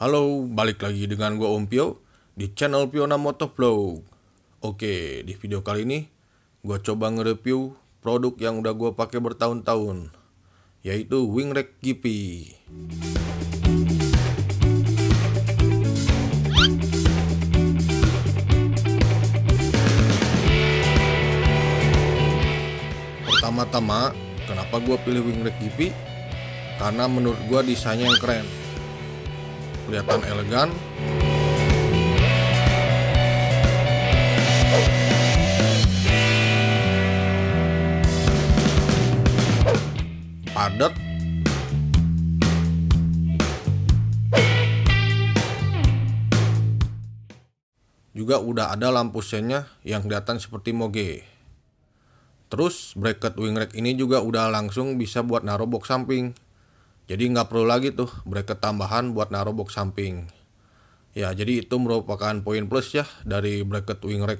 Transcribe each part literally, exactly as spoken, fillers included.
Halo, balik lagi dengan gua Om Pio di channel Piona Motovlog. Oke, di video kali ini gua coba nge-review produk yang udah gua pakai bertahun-tahun, yaitu Wingrek G P. Pertama-tama, kenapa gua pilih Wingrek G P? Karena menurut gua desainnya yang keren, kelihatan elegan, padat, juga udah ada lampu sennya yang kelihatan seperti moge. Terus bracket Wingrek ini juga udah langsung bisa buat naruh box samping, jadi nggak perlu lagi tuh bracket tambahan buat naruh box samping. Ya, jadi itu merupakan poin plus ya dari bracket Wingrek.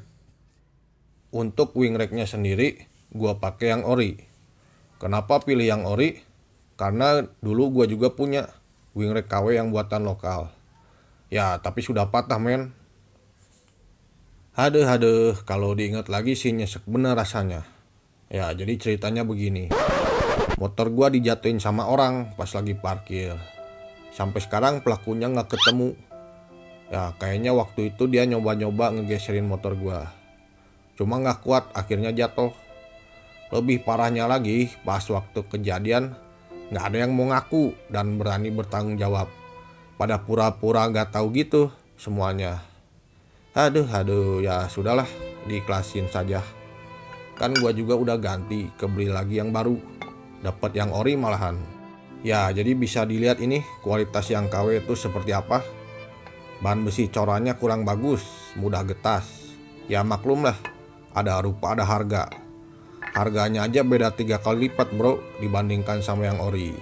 Untuk Wingreknya sendiri gua pakai yang ori. Kenapa pilih yang ori? Karena dulu gua juga punya Wingrek K W yang buatan lokal. Ya, tapi sudah patah men. Haduh haduh, kalau diingat lagi sih nyesek bener rasanya. Ya, jadi ceritanya begini. Motor gua dijatuhin sama orang pas lagi parkir. Sampai sekarang pelakunya nggak ketemu. Ya, kayaknya waktu itu dia nyoba-nyoba ngegeserin motor gua. Cuma nggak kuat, akhirnya jatuh. Lebih parahnya lagi, pas waktu kejadian nggak ada yang mau ngaku dan berani bertanggung jawab. Pada pura-pura nggak tahu gitu semuanya. Aduh, aduh, ya sudahlah, diikhlasin saja. Kan gua juga udah ganti, kebeli lagi yang baru. Dapat yang ori malahan. Ya, jadi bisa dilihat ini kualitas yang K W itu seperti apa. Bahan besi corannya kurang bagus, mudah getas. Ya maklum lah, ada rupa ada harga. Harganya aja beda tiga kali lipat bro dibandingkan sama yang ori.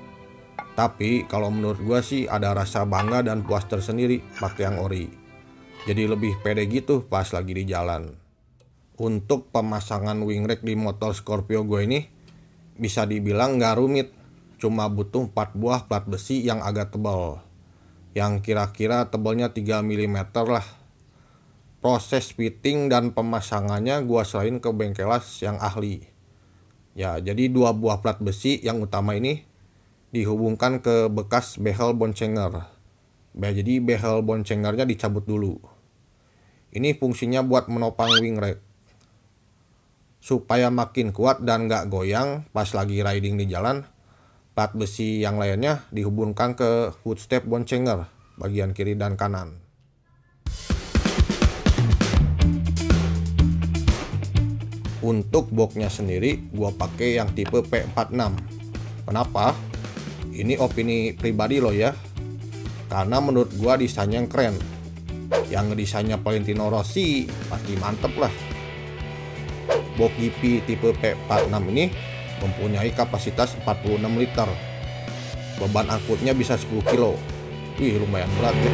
Tapi kalau menurut gua sih ada rasa bangga dan puas tersendiri pakai yang ori. Jadi lebih pede gitu pas lagi di jalan. Untuk pemasangan Wingrek di motor Scorpio gue ini bisa dibilang nggak rumit, cuma butuh empat buah plat besi yang agak tebal, yang kira-kira tebalnya tiga milimeter lah. Proses fitting dan pemasangannya gua serahin ke bengkelas yang ahli. Ya, jadi dua buah plat besi yang utama ini dihubungkan ke bekas behel boncenger. Jadi behel boncengernya dicabut dulu. Ini fungsinya buat menopang Wingrek supaya makin kuat dan gak goyang pas lagi riding di jalan. Plat besi yang lainnya dihubungkan ke footstep boncenger bagian kiri dan kanan. Untuk boxnya sendiri gua pakai yang tipe P empat puluh enam. Kenapa? Ini opini pribadi loh ya. Karena menurut gua desainnya yang keren. Yang ngedesainnya Valentino Rossi pasti mantep lah. Box G P tipe P empat puluh enam ini mempunyai kapasitas empat puluh enam liter. Beban angkutnya bisa sepuluh kilo. Wih, lumayan berat ya.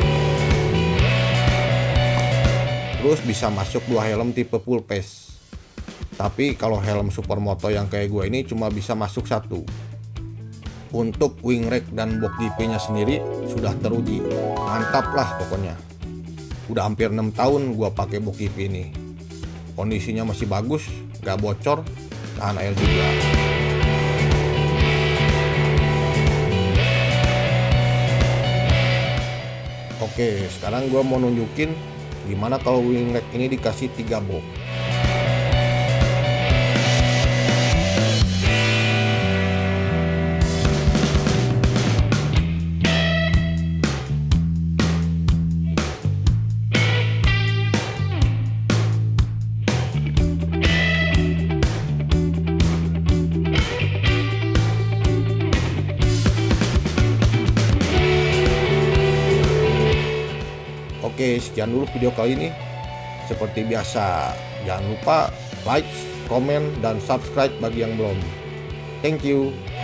Terus bisa masuk dua helm tipe full face. Tapi kalau helm supermoto yang kayak gue ini cuma bisa masuk satu. Untuk Wingrek dan box G P nya sendiri sudah teruji. Mantap lah pokoknya. Udah hampir enam tahun gue pakai box G P ini. Kondisinya masih bagus, gak bocor, tahan air juga. Oke, sekarang gue mau nunjukin gimana kalau Wingrek ini dikasih tiga box. Oke, sekian dulu video kali ini. Seperti biasa, jangan lupa like, komen, dan subscribe bagi yang belum. Thank you.